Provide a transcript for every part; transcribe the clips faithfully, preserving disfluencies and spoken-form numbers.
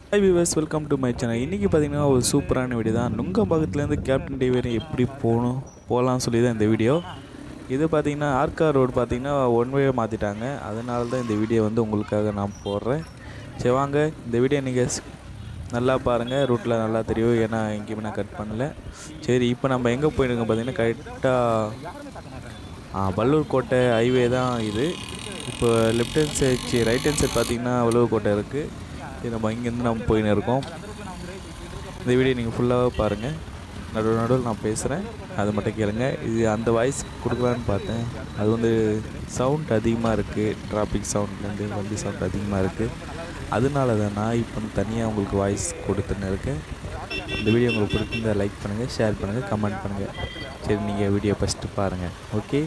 Hi viewers, welcome to my channel. இன்றைக்கி பார்த்தீங்கன்னா ஒரு சூப்பரான வீடியோ தான். நுங்கம்பாக்கத்துலேருந்து கேப்டன் டி வரை எப்படி போகணும் போகலான்னு சொல்லி தான் இந்த வீடியோ. இது பார்த்திங்கன்னா ஆர்கார் ரோடு பார்த்திங்கன்னா ஒன் வே மாற்றிட்டாங்க. அதனால தான் இந்த வீடியோ வந்து உங்களுக்காக நான் போடுறேன். சரி வாங்க, இந்த வீடியோ நீங்கள் நல்லா பாருங்கள். ரூட்டில் நல்லா தெரியும், ஏன்னா எங்கேயுமே நான் கட் பண்ணலை. சரி, இப்போ நம்ம எங்கே போயிட்டுருக்கோம் பார்த்திங்கன்னா கரெக்டாக வல்லூர் கோட்டை ஹைவே தான் இது. இப்போ left hand side right hand side பார்த்திங்கன்னா வல்லூர் கோட்டை இருக்குது. நம்ம இங்கேருந்து நம்ம போயின்னு இருக்கோம். இந்த வீடியோ நீங்கள் ஃபுல்லாக பாருங்கள். நடுவில் நடுவில் நான் பேசுகிறேன், அது மட்டும் கேளுங்க. இது அந்த வாய்ஸ் கொடுக்கலான்னு பார்த்தேன், அது வந்து சவுண்ட் அதிகமாக இருக்குது. டிராஃபிக் சவுண்ட்லேருந்து வண்டி சவுண்ட் அதிகமாக இருக்குது. அதனால தான் நான் இப்போ தனியாக உங்களுக்கு வாய்ஸ் கொடுத்துன்னு இருக்கேன். இந்த வீடியோ உங்களுக்கு பிடிச்சிருந்தா லைக் பண்ணுங்கள், ஷேர் பண்ணுங்கள், கமெண்ட் பண்ணுங்கள். சரி, நீங்கள் வீடியோ ஃபஸ்ட்டு பாருங்கள். ஓகே,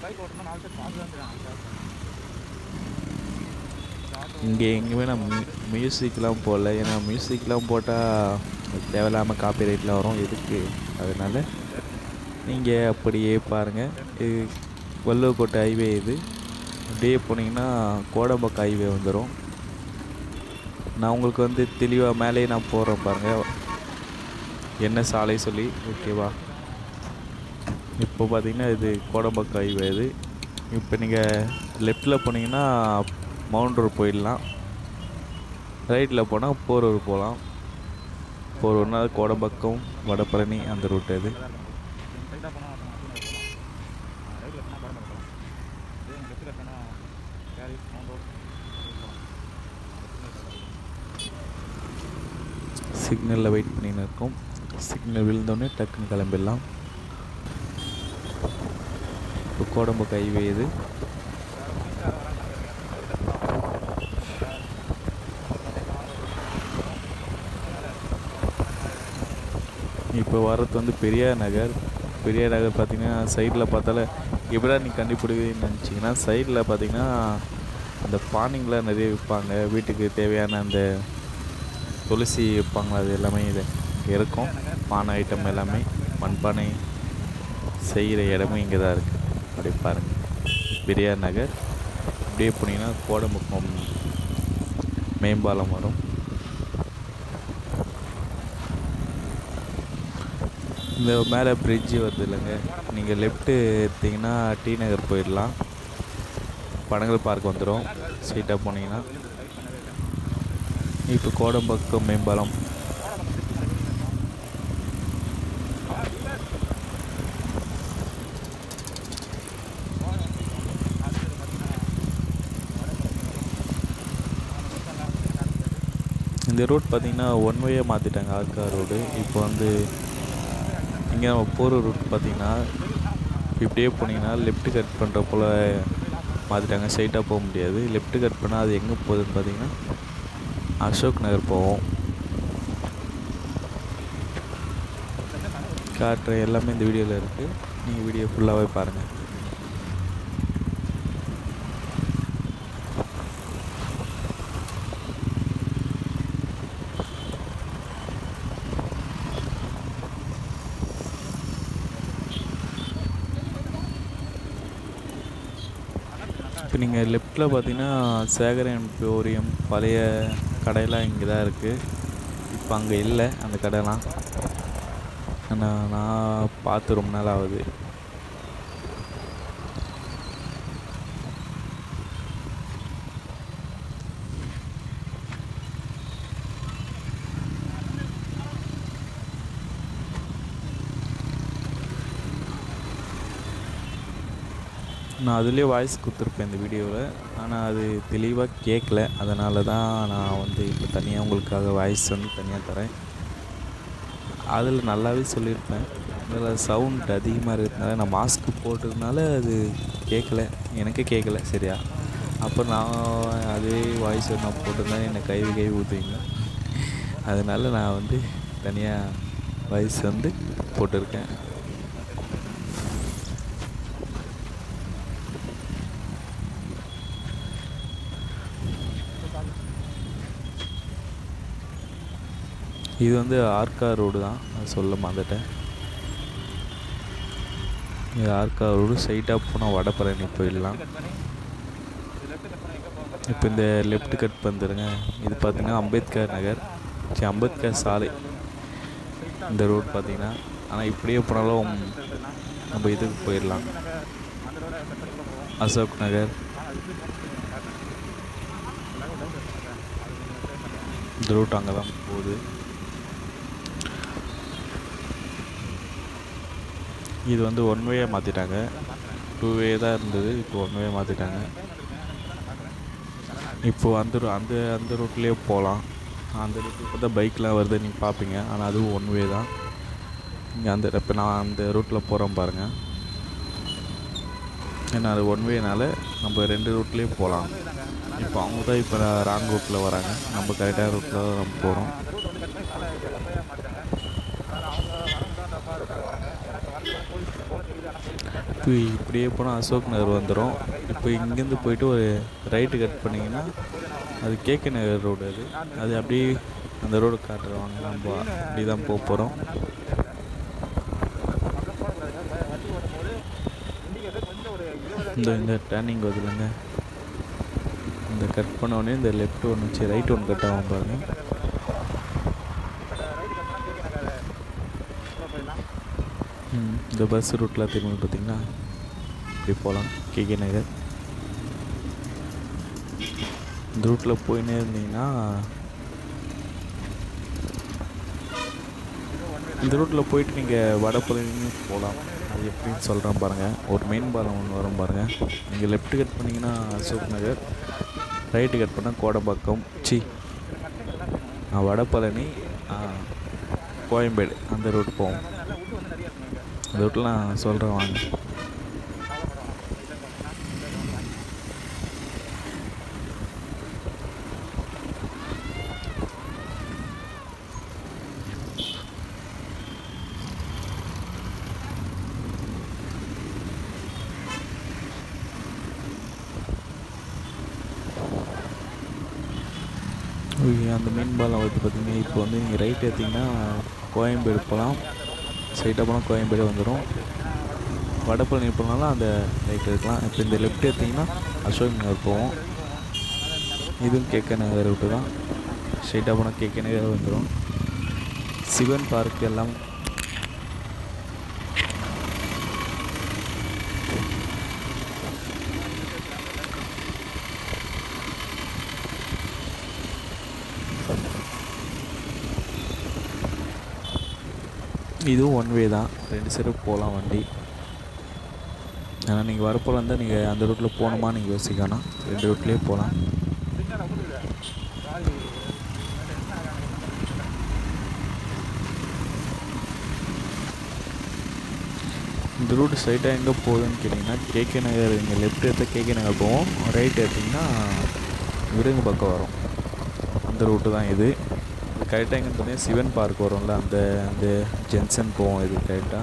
இங்கே எங்கேயுமே நான் மியூ மியூசிக்லாம் போடல. ஏன்னா மியூசிக்லாம் போட்டால் தேவையில்லாமல் காப்பி ரைட்டில் வரும், எதுக்கு? அதனால் நீங்கள் அப்படியே பாருங்கள். இது வல்லூர் கோட்டை ஹைவே. இது அப்படியே போனீங்கன்னா கோடம்பாக்கம் ஹைவே வந்துடும். நான் உங்களுக்கு வந்து தெளிவாக மேலேயே நான் போடுறேன் பாருங்கள், என்ன சாலை சொல்லி. ஓகேவா? இப்போ பார்த்தீங்கன்னா இது கோடம்பாக்கம் ஹைவே. இது இப்போ நீங்கள் லெஃப்டில் போனீங்கன்னா மவுண்ட் ரோடு போயிடலாம். ரைட்டில் போனால் போரூர் போகலாம். போரூர்னா கோடம்பாக்கம், வடபழனி அந்த ரூட். இது சிக்னலில் வெயிட் பண்ணின்னு இருக்கோம். சிக்னல் விழுந்தோடனே டக்குன்னு கிளம்பிடலாம். இப்போ கோடம்பாக்கம் ஹைவே. இது இப்போ வர்றது வந்து பெரியார் நகர். பெரியார் நகர் பார்த்திங்கன்னா சைடில் பார்த்தால எப்படா நீ கண்டுபிடிக்குதுன்னு நினச்சிங்கன்னா, சைடில் பார்த்திங்கன்னா அந்த பானைங்களாம் நிறைய விற்பாங்க. வீட்டுக்கு தேவையான அந்த துளசி விற்பாங்களா, அது எல்லாமே இது இங்கே இருக்கும். பானை ஐட்டம் எல்லாமே, மண்பானை செய்கிற இடமும் இங்கே தான் இருக்குது. அப்படியே பாருங்கள், பெரியார் நகர். அப்படியே போனீங்கன்னா கோடம்பாக்கம் மேம்பாலம் வரும். இந்த மேலே பிரிட்ஜு வருது இல்லைங்க, நீங்கள் லெஃப்ட்டு எடுத்திங்கன்னா டி நகர் போயிடலாம். படங்கள் பார்க் வந்துடும். ஸ்ட்ரெயிட்டாக போனீங்கன்னா இப்போ கோடம்பாக்கம் மேம்பாலம். இந்த ரோட் பார்த்திங்கன்னா ஒன் வேயே மாற்றிட்டாங்க, ஆர்கார் ரோடு. இப்போ வந்து இங்கே நம்ம போகிற ரூட் பார்த்திங்கன்னா இப்படியே போனீங்கன்னா லெஃப்ட்டு கட் பண்ணுற போல் மாற்றிட்டாங்க. ஸ்ட்ரைட்டாக போக முடியாது. லெஃப்ட்டு கட் பண்ணால் அது எங்கே போகுதுன்னு பார்த்திங்கன்னா அசோக் நகர் போவோம். காட்டுற எல்லாமே இந்த வீடியோவில் இருக்குது, நீங்கள் வீடியோ ஃபுல்லாகவே பாருங்கள். இப்போ நீங்கள் லெஃப்டில் பார்த்தீங்கன்னா சேகர் எம்போரியம் பழைய கடையெல்லாம் இங்கே தான் இருக்குது. இப்போ அங்கே இல்லை அந்த கடைலாம். நான் நான் பார்த்து ரொம்ப நாள் ஆகுது. நான் அதுலேயே வாய்ஸ் கொடுத்துருப்பேன் இந்த வீடியோவில், ஆனால் அது தெளிவாக கேட்கல. அதனால தான் நான் வந்து இப்போ தனியாக உங்களுக்காக வாய்ஸ் வந்து தனியாக தரேன். அதில் நல்லாவே சொல்லியிருப்பேன். அதில் சவுண்ட் அதிகமாக இருக்கிறதுனால நான் மாஸ்க்கு போட்டதுனால அது கேட்கல, எனக்கே கேட்கல சரியா. அப்போ நான் அதே வாய்ஸ் நான் போட்டிருந்தேன், என்னை கை கை ஊற்றுவீங்க. அதனால் நான் வந்து தனியாக வாய்ஸ் வந்து போட்டிருக்கேன். இது வந்து ஆர்கார் ரோடு தான், அது சொல்ல மறந்துட்டேன். இது ஆர்கார் ரோடு. சைட்டாக போனால் வடபழனி போயிடலாம். இப்போ இந்த லெஃப்ட் கட் வந்துடுங்க. இது பார்த்திங்கன்னா அம்பேத்கர் நகர். சி அம்பேத்கர் சாலை இந்த ரோடு பார்த்திங்கன்னா. ஆனால் இப்படியே போனாலும் நம்ம இதுக்கு போயிடலாம், அசோக் நகர். இந்த ரூட் அங்கே தான் போகுது. இது வந்து ஒன் வேயாக மாற்றிட்டாங்க. டூ வே தான் இருந்தது, இப்போ ஒன் வே மாற்றிட்டாங்க. இப்போது அந்த அந்த அந்த ரூட்லேயே போகலாம். அந்த ரூட்டு இப்போ தான் பைக்கெலாம் வருது நீங்கள் பார்ப்பீங்க, ஆனால் அதுவும் ஒன் வே தான். இங்கே அந்த இப்போ நான் அந்த ரூட்டில் போகிறோம் பாருங்கள். ஏன்னா அது ஒன் வேனால் நம்ம ரெண்டு ரூட்லேயே போகலாம். இப்போ அவங்க தான் இப்போ ராங் ரூட்டில் வராங்க, நம்ம கரெக்டான ரூட்டில் தான் நம்ம போகிறோம். இப்போ இப்படியே போனால் அசோக் நகர் வந்துடும். இப்போ இங்கேருந்து போயிட்டு ஒரு ரைட்டு கட் பண்ணிங்கன்னா அது கேகே நகர் ரோடு. அது அது அப்படியே அந்த ரோடு காட்டுறவாங்க. நம்ம அப்படி தான் போக போகிறோம். இந்த இந்த டேர்னிங் வருதுலங்க, இந்த கட் பண்ண உடனே இந்த லெஃப்ட் ஒன்று வச்சு ரைட் ஒன்று கட் ஆகும் பாருங்கள். இந்த பஸ் ரூட்டில் திரும்பி பார்த்திங்கன்னா இப்படி போகலாம் கேகே நகர். இந்த ரூட்டில் போயின்னே இருந்தீங்கன்னா இந்த ரூட்டில் போயிட்டு நீங்கள் வடபழனி போகலாம். அது எப்படின்னு சொல்கிறேன் பாருங்கள். ஒரு மெயின் பாலம் ஒன்று வரும் பாருங்கள். நீங்கள் லெஃப்ட் கட் பண்ணிங்கன்னா அசோக் நகர், ரைட்டு கட் பண்ணால் கோடம்பாக்கம், சி வடபழனி, கோயம்பேடு அந்த ரூட் போவோம். அந்த ரூட்டில் நான் சொல்கிறேன் வாங்க. அந்த மீன் பாலம் வந்து பார்த்திங்கன்னா இப்போ வந்து நீங்கள் ரைட் எடுத்திங்கன்னா கோயம்பேடு போகலாம். ஸ்ட்ரைட்டாக போனால் கோயம்பேடு வந்துடும். வடபழனி போனாலும் அந்த ரைட் எடுக்கலாம். இப்போ இந்த லெஃப்ட் எடுத்திங்கன்னா அசோக் நகர் போவோம். இதுவும் கேகே நகர் ரூட்டு தான். ஸ்ட்ரைட்டாக போனால் கேகே நகர் வந்துடும். சிவன் பார்க் எல்லாம் இதுவும் ஒன் வே தான். ரெண்டு சைடு போகலாம் வண்டி. ஆனால் நீங்கள் வரப்போல இருந்தால் நீங்கள் அந்த ரூட்டில் போகணுமா நீங்கள் யோசிக்கணும். ரெண்டு ரூட்லேயே போகலாம். இந்த ரூட்டு ஸ்ட்ரைட்டாக எங்கே போகுதுன்னு கேட்டிங்கன்னா கேகே நகர். இங்கே லெஃப்ட் எடுத்தால் கேகே நகர் போவோம், ரைட் எடுத்திங்கன்னா விருங்கு பக்கம் வரும். அந்த ரூட்டு தான் இது. கரெக்டாக எங்கே பார்த்தீங்கன்னா சிவன் பார்க் வரும்ல, அந்த அந்த ஜென்சன் போவோம். இது கரெக்டாக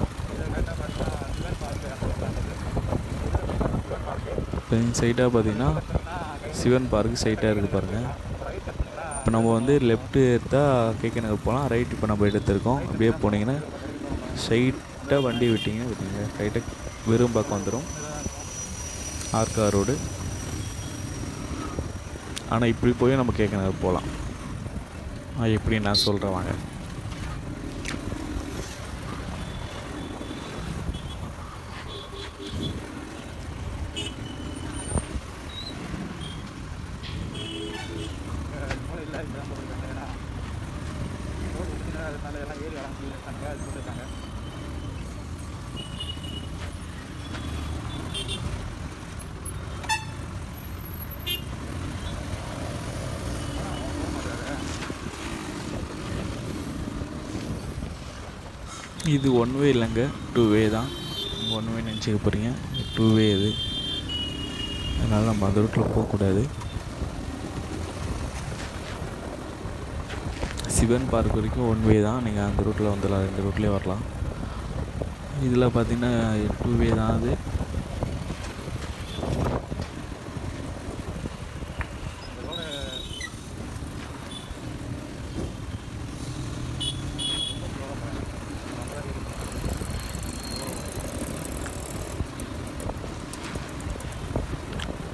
இப்போ சைட்டாக பார்த்தீங்கன்னா சிவன் பார்க்கு சைட்டாக இருக்குது பாருங்கள். இப்போ நம்ம வந்து லெஃப்ட்டு எடுத்தால் கேகே நகர் போகலாம், ரைட் இப்போ நம்ம எடுத்துருக்கோம். அப்படியே போனீங்கன்னா ஸ்ட்ரைட்டாக வண்டி விட்டிங்கன்னா விட்டீங்க ரைட்டாக வெறும் பக்கம் வந்துடும் ஆர்கா ரோடு. ஆனால் இப்படி போய் நம்ம கேகே நகர் போகலாம். அது எப்படி நான் சொல்கிறேன் வாங்க. இது ஒன் வே இல்லைங்க, டூ வே தான். ஒன் வே நினச்சிக்க போகிறீங்க, டூ வே இது. அதனால் நம்ம அந்த ரூட்டில் போகக்கூடாது. சிவன் பார்க் வரைக்கும் ஒன் வே தான். நீங்கள் அந்த ரூட்டில் வந்துடலாம், ரெண்டு ரூட்லேயே வரலாம். இதில் பார்த்திங்கன்னா டூ வே தான் அது.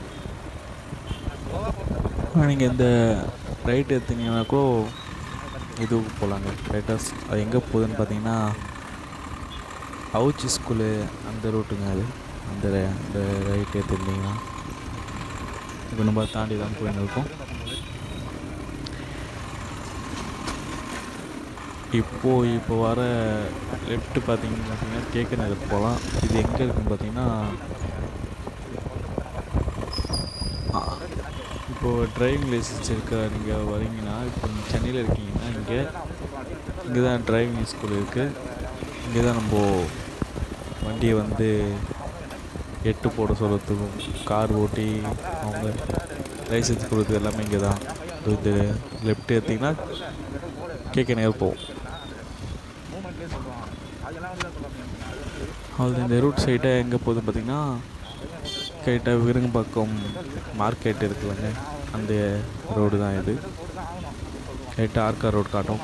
நீங்கள் இந்த ரைட் எடுத்தீங்கன்னாக்கோ இதுக்கு போகலாங்க. கரெக்டாக அது எங்கே போகுதுன்னு பார்த்தீங்கன்னா அவுச்சி ஸ்கூலு அந்த ரூட்டுங்க. அது அந்த அந்த ரைட்டு எடுத்துருந்தீங்கன்னா இப்போ நம்ம தாண்டி தான் போயின்னு இருக்கோம். இப்போது இப்போ வர லெஃப்ட்டு பார்த்தீங்கன்னு பார்த்தீங்கன்னா கேகே நகர் போகலாம். இது எங்கே இருக்குன்னு பார்த்தீங்கன்னா இப்போது டிரைவிங் லைசன்ஸ் இருக்க நீங்கள் வரீங்கன்னா, இப்போ நீங்கள் சென்னையில் இருக்கீங்கன்னா இங்கே இங்கே தான் டிரைவிங் ஸ்கூல் இருக்குது. இங்கே தான் நம்ம வண்டியை வந்து எட்டு போட சொல்கிறதுக்கும் கார் ஓட்டி அவங்க லைசன்ஸ் கொடுக்குறது எல்லாமே இங்கே தான். இது லெஃப்ட் எடுத்திங்கன்னா கேகே நகர் போவோம். அது இந்த ரூட் சைட்டை எங்கே போகுதுன்னு பார்த்தீங்கன்னா கரெக்டாக விருங்கம்பாக்கம் மார்க்கெட் இருக்குல்லங்க, அந்த ரோடு தான் இது. கரெக்டாக ஆர்கார் ரோடு காட்டும்.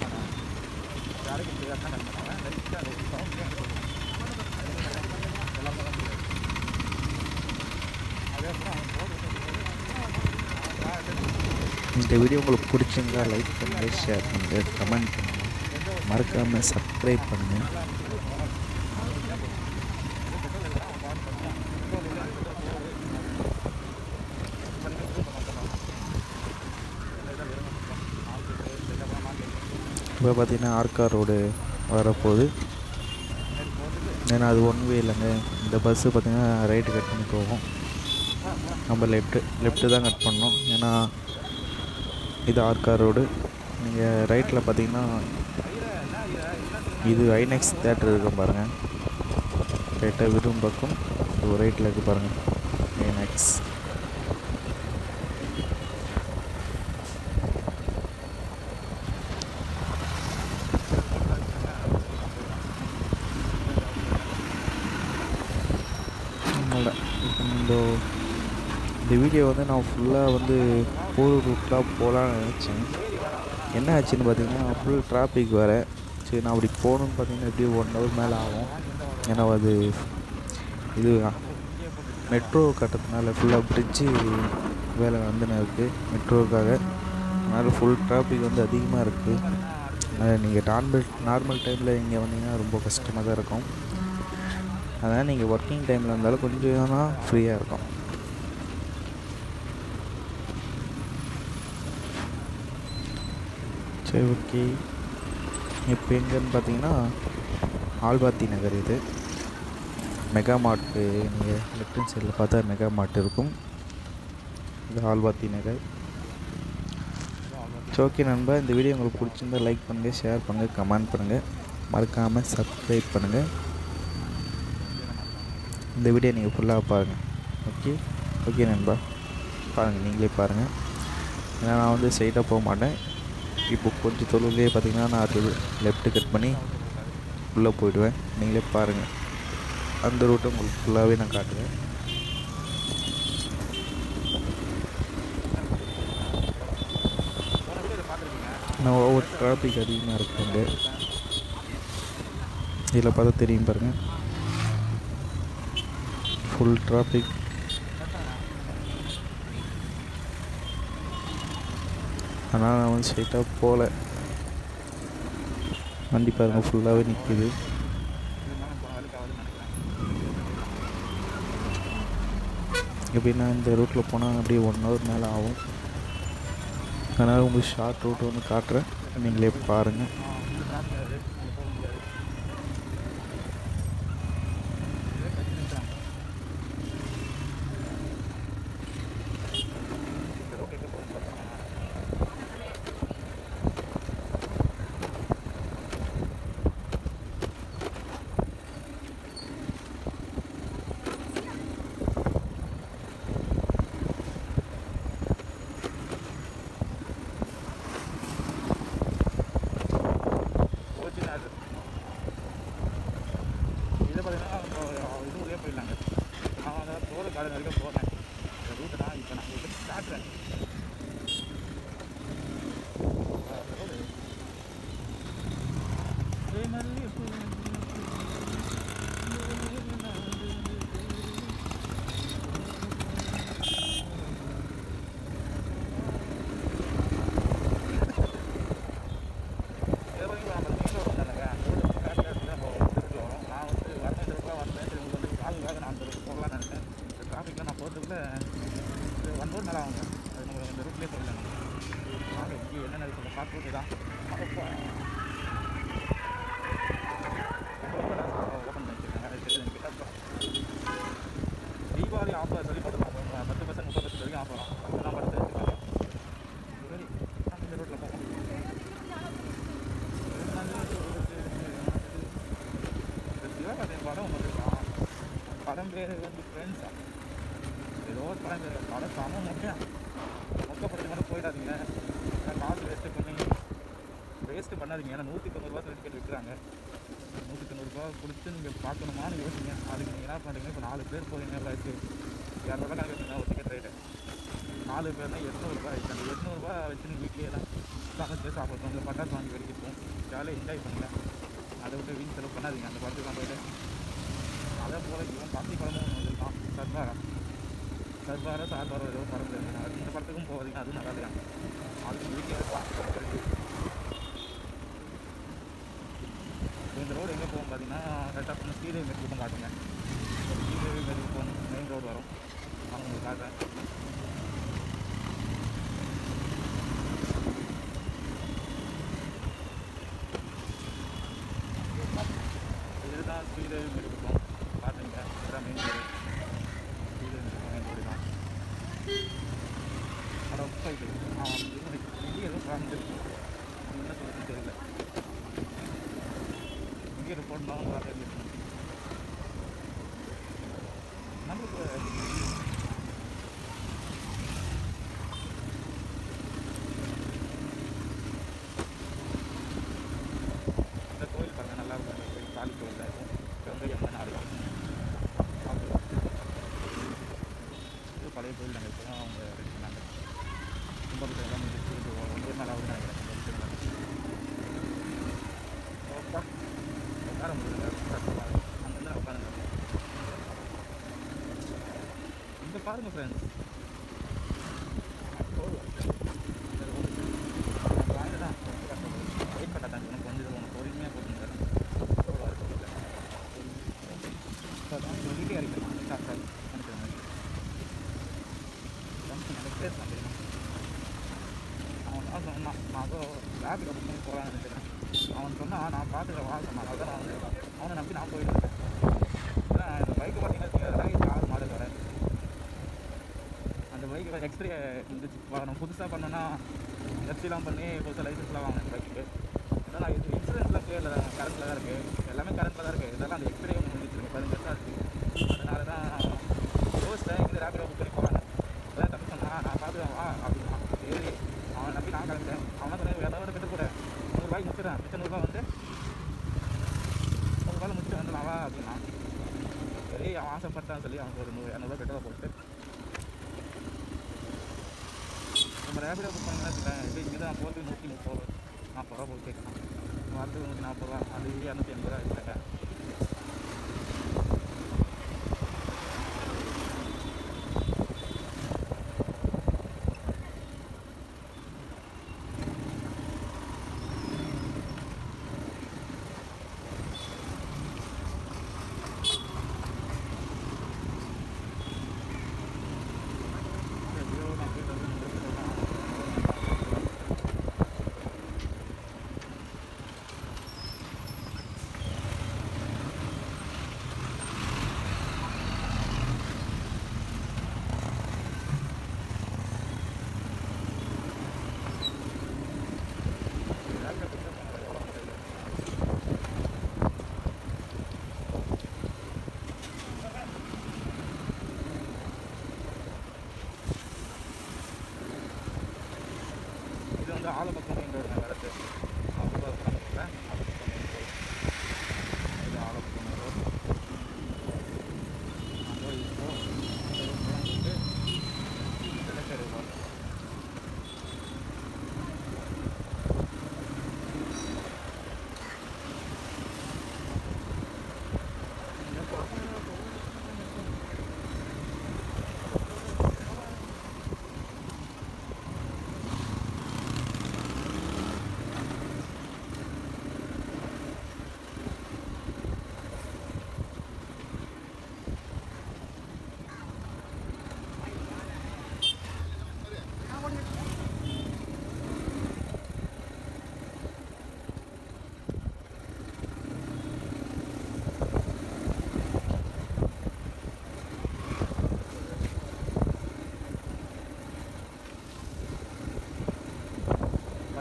இந்த வீடியோ உங்களுக்கு பிடிச்சிருந்தா லைக் பண்ணுங்கள், ஷேர் பண்ணுங்கள், கமெண்ட் பண்ணுங்கள், மறக்காமல் சப்ஸ்கிரைப் பண்ணுங்கள். இப்போ பார்த்தீங்கன்னா ஆர்கார் ரோடு வரப்போகுது. ஏன்னா அது ஒன் வே இல்லைங்க. இந்த பஸ்ஸு பார்த்திங்கன்னா ரைட்டு கட் பண்ணி போகும். நம்ம லெஃப்ட்டு லெஃப்ட்டு தான் கட் பண்ணோம். ஏன்னா இது ஆர்கார் ரோடு. நீங்கள் ரைட்டில் பார்த்தீங்கன்னா இது ஐநெக்ஸ் தேட்டர் இருக்கும் பாருங்கள். ரைட்டாக விரும் பக்கம் இது ரைட்டில் இருக்குது பாருங்கள், ஐநெக்ஸ். இந்த இந்த வீடியோ வந்து நான் ஃபுல்லாக வந்து போர் ரூட்டாக போகலான்னு நினச்சேன். என்ன ஆச்சுன்னு பார்த்தீங்கன்னா ஃபுல் டிராஃபிக் வேறு. சரி, நான் அப்படி போகணுன்னு பார்த்தீங்கன்னா எப்படியும் ஒன் ஹவர் மேலே ஆகும். ஏன்னா அது இது மெட்ரோ கட்டுறதுனால ஃபுல்லாக பிரிட்ஜு வேலை வந்துன்னு இருக்குது மெட்ரோவுக்காக. அதனால் ஃபுல் டிராஃபிக் வந்து அதிகமாக இருக்குது. அதனால் நீங்கள் நார்மல் நார்மல் டைமில் இங்கே வந்தீங்கன்னா ரொம்ப கஷ்டமாக தான் இருக்கும். அதனால் நீங்கள் ஒர்க்கிங் டைமில் இருந்தாலும் கொஞ்சம் தான் ஃப்ரீயாக இருக்கும். சரி, ஓகே. இப்போ எங்கேன்னு பார்த்தீங்கன்னா ஆல்பாத்தி நகர். இது மெகா மார்ட்டு. நீங்கள் லெஃப்ட் ஹேண்ட் சைடில் பார்த்தா மெகா மார்ட் இருக்கும். இது ஆல்பாத்தி நகர். ஓகே நண்பா, இந்த வீடியோ உங்களுக்கு பிடிச்சிருந்தால் லைக் பண்ணுங்கள், ஷேர் பண்ணுங்கள், கமெண்ட் பண்ணுங்கள், மறக்காமல் சப்ஸ்கிரைப் பண்ணுங்கள். இந்த வீடியோ நீங்கள் ஃபுல்லாக பாருங்கள். ஓகே ஓகே நண்பா, பாருங்கள், நீங்களே பாருங்கள். ஏன்னா நான் வந்து ஸ்ட்ரைட்டாக போக மாட்டேன். இப்போ கொஞ்சம் தொழிலே பார்த்திங்கன்னா நான் அது லெஃப்ட்டு கட் பண்ணி உள்ளே போயிடுவேன். நீங்களே பாருங்கள். அந்த ரூட்டை உங்களுக்கு ஃபுல்லாகவே நான் காட்டுவேன். நான் ஒவ்வொரு டிராஃபிக் அதிகமாக இருக்குங்க. இதில் பார்த்தா தெரியும் பாருங்கள், ஃபுல் டிராஃபிக். ஆனால் நான் வந்து ஸ்ட்ரைட்டாக போகல. வண்டி பாருங்கள் ஃபுல்லாகவே நிற்கிது. எப்படின்னா இந்த ரூட்டில் போனால் அப்படியே ஒன் ஹவர் மேலே ஆகும். அதனால் உங்களுக்கு ஷார்ட் ரூட் வந்து காட்டுறேன், நீங்களே பாருங்கள். அந்த ஷார்ட் போட்டு தான் ஓப்பன் பண்ணி வச்சுருக்காங்க. தீபாவளி ஆஃபர் சொல்லி போட்டுருக்காங்க, பத்து பர்சன்ட் முப்பது பர்சன்ட் வரைக்கும் ஆஃபர் அதெல்லாம் படுத்து வச்சுருக்காங்க. சரி இந்த ரோட்டில் போவோம். இந்த சிவகார்த்திகேயன் படம் ஒன்று இருக்கான், படம் பேர் வந்து ஃப்ரெண்ட்ஸா ஏதோ ஒரு படம் பேர். படம் சம முக்கியம், மொக்கப்படுத்தி மட்டும் போயிடாதீங்க, காசு வேஸ்ட்டு பண்ணி வேஸ்ட்டு பண்ணாதீங்க. ஏன்னா நூற்றி தொண்ணூறுரூவா டிக்கெட் விற்கிறாங்க. நூற்றி தொண்ணூறுரூவா கொடுத்து நீங்கள் பார்க்கணுமான்னு யோசிங்க. அதுக்கு நீங்கள் என்ன பண்ணுறீங்க, இப்போ நாலு பேர் போகிறீங்க, ப்ரைஸு இரநூறுவா கணக்கு வச்சுருந்தா ஒரு டிக்கெட் ரேட்டு, நாலு பேர்னா எட்நூறுபா ஆயிடுச்சு. அந்த எட்நூறுபா வச்சு நீங்கள் வீட்லேயே தான் சமைச்சு சாப்பிட்றோம், உங்களை பட்டாசு வாங்கி வெடிக்கிப்போம், ஜாலியாக என்ஜாய் பண்ணுங்கள். அதை விட்டு வீண் செலவு பண்ணாதீங்க. அந்த படத்துக்கு தான் போயிட்டு அதே போல் இவன் காந்தி படமும் ஒன்று வந்துருக்கான், சர்பாரா சர்பாரா சார்பாரோ ஏதோ படம் இருக்காங்க. இந்த படத்துக்கும் போகாதீங்க, அதுவும் நல்லா இருக்காங்க. அதுக்கு வீட்டில் இந்த ரோடு எங்கே போகும் பார்த்தீங்கன்னா கரெக்டாக பண்ண ஸ்ரீதேவி மெட்ரோ பக்கம் காட்டுங்க. ஸ்ரீதேவி மெட்ரோ போகணும், மெயின் ரோடு வரும். நான் உங்களுக்கு காட்டுறேன். இதுதான் ஸ்ரீதேவி மெட்ரோ பக்கம் காட்டுங்க. இதுதான் main road, Sridevi metro main road தான். அதை போயிட்டு அவன் இங்கே எதுவும் ப்ராப்ளம் என்ன சொல்லுறதுன்னு தெரியல. இங்கே போடணும் பார்த்து நம்மளுக்கு இந்த கோயில் பாருங்கள், நல்லா இருக்கும். அந்த கோயில் காளி கோயில் தான் இருக்கும், கங்கை அம்மன் ஆலயம். இது பழைய கோயில் நாங்கள் இப்போ தான் அவங்க ரெடி பண்ணாங்க. கும்பகோணம் எல்லாம் முடிச்சு ஒன்பது நாள் ஆகுதுன்னு நினைக்கிறேன். உட்கார முடியல, அங்கேருந்து உட்காருங்க. இங்கே பாருங்கள் ஃப்ரெண்ட்ஸ், வாங்க தான் வெயிட் பண்ணாதாங்க. உனக்கு வந்து உனக்கு பொறுமையாக போட்டுருக்காரு. சொல்லிட்டே அடிக்கலாம் சாப்பிட்டாரு நினைக்கிறேன். பேச முடியும். அவன் தான் சொன்னான், நான் அதோ லேபில் புக் பண்ணி போகலான்னு நினைக்கிறேன். அவன் சொன்னால் நான் பார்த்துக்கிறேன் வா சொன்னான். அதான் நான் வந்து அவனை நம்பி நான் போயிட்டு ஏன்னா இந்த பைக்கு பார்த்தீங்கன்னா ஆறு மாடல் வர அந்த பைக்கு எக்ஸ்ட்ரா இருந்துச்சு. நம்ம புதுசாக பண்ணோன்னா எஃப்சிலாம் பண்ணி புதுசாக லைசன்ஸ்லாம் வாங்கினேன் பைக்கு. அதனால் இது இன்சூரன்ஸ்லாம் கிளியரில் தான், கரண்ட்டில் தான் இருக்குது, எல்லாமே கரண்ட்டில் தான் இருக்குது. இதெல்லாம் அந்த எக்ஸ்ட்ரே ஒன்று முடிஞ்சிருக்கு, பதினஞ்சு வருஷம் இருக்குது. அதனால தான் யோசித்தேன் இங்கே ரேபிடோ புக் பண்ணி போகலான்னு. அதான் தப்பு சொன்னான், நான் பார்த்துக்கிறேன் வா அப்படின்னா. சரி அவனை நம்பி நான் கிளம்பிட்டேன். அவனை சொன்னேன் ஏதாவது கிட்ட கூட நூறுரூவாய்க்கு முடிச்சிடறேன், மிச்சம் நூறுரூவா வந்து நூறுரூவாயில் முடிச்சுட்டு வந்துடலாம் வா அப்படின்னா. சரி அவன் ஆசைப்பட்டான்னு சொல்லி அவனுக்கு ஒரு நூறு இரநூறுவா பெட்ரோலை போட்டு நம்ம ரேபிடோ புக் பண்ணி வச்சுட்டேன். இப்போ இங்கே தான் போட்டு நூற்றி முப்பது நாற்பது ரூபா போட்டு கேட்கலாம். வாரத்துக்கு நூற்றி நாற்பது ரூபா, அது இரநூத்தி எண்பது ரூபா வச்சுட்டேன்.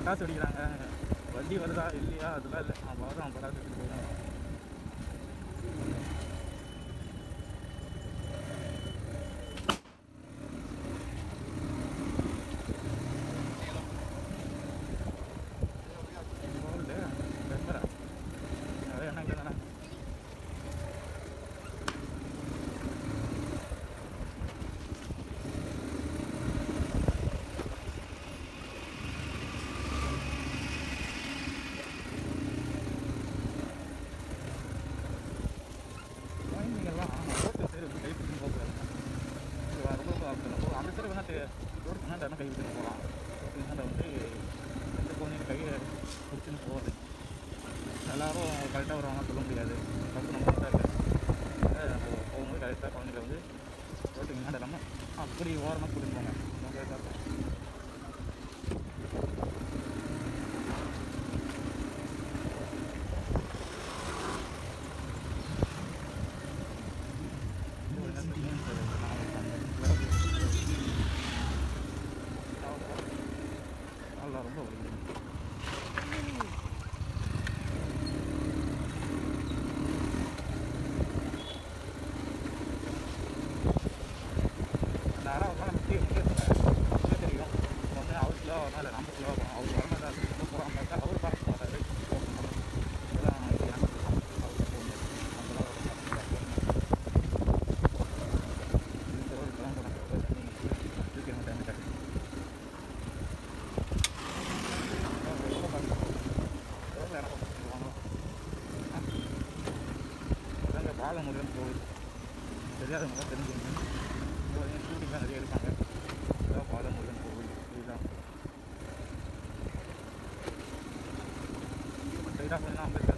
பட்டாசு வெடிக்கிறாங்க, வண்டி வருதா இல்லையா அதெல்லாம் இல்லை. அவன் வரும், அவன் பட்டாசு எடுத்துட்டு போயிடும். அதே என்ன தானே குழந்தைங்கள்லாம் ரோட்டு சைடு கை பிடிச்சி போகக்கூடாது. ரொம்ப அந்த சைடு வந்து ரோடு கண்ணாண்ட கை பிடிச்சி போகலாம். ரோட்டு கண்ணாண்ட வந்து எந்த குழந்தைங்க கையை பிடிச்சின்னு போகுது. எல்லோரும் கரெக்டாக வருவாங்க சொல்ல முடியாது. தப்பு நம்ம தான் இருக்குது. நம்ம போகும்போது கரெக்டாக குழந்தைங்க வந்து ரோட்டுக்கு முன்னாடி இல்லாமல் அப்படி ஓரமாக கூட்டின்னு போங்க. நம்ம கரெக்டாக இருக்கும். நல்லா ரொம்ப வலிக்குது. நேரம் ஒரு நாள் நம்ம கீழே முக்கிய தெரியும். ஒன்று அவர் கிலோ வரணும், இல்லை நம்ம கிலோ வரணும். அவர் வரணும் தான் இருக்குது போகிறாங்க பார்த்தா அவர் பார்க்க மாட்டாரு. இதெல்லாம் எனக்கு அவர் போகணும். நம்மளாம் இந்த ஒரு கிளம்ப தூக்கி நம்ம டைம் காட்டு அதாங்க பாலமுருகன் கோவில். தெரியாதவங்க தான் தெரிஞ்சுக்கணும். ஷூட்டிங்லாம் நிறைய இருக்காங்க. அதான் பாலமுருகன் கோவில். இதுதான் ஸ்ட்ரைட்டாக போனால் அம்பேத்கர்